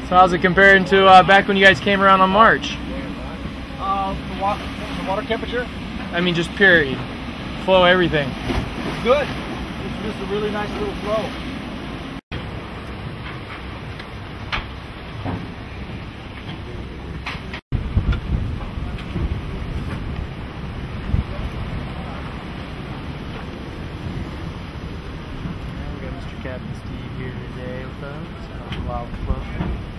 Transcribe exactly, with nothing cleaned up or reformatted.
So how's it comparing to uh, back when you guys came around on March? Uh, the, water, the water temperature? I mean, just period. Flow, everything. It's good. It's just a really nice little flow. We got Mister Captain Steve here today with us. Wild flow.